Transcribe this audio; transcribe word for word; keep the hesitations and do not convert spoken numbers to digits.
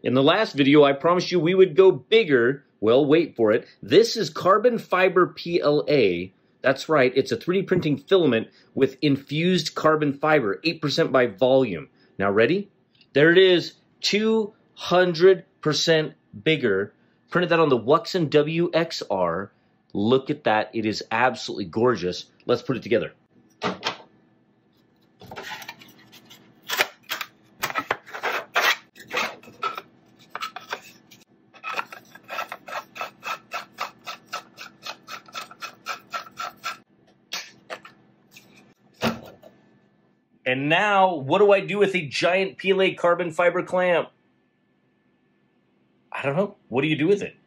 In the last video, I promised you we would go bigger. Well, wait for it. This is carbon fiber P L A. That's right, it's a three D printing filament with infused carbon fiber, eight percent by volume. Now ready? There it is, two hundred percent bigger. Printed that on the Wuxn W X R. Look at that, it is absolutely gorgeous. Let's put it together. And now, what do I do with a giant P L A carbon fiber clamp? I don't know. What do you do with it?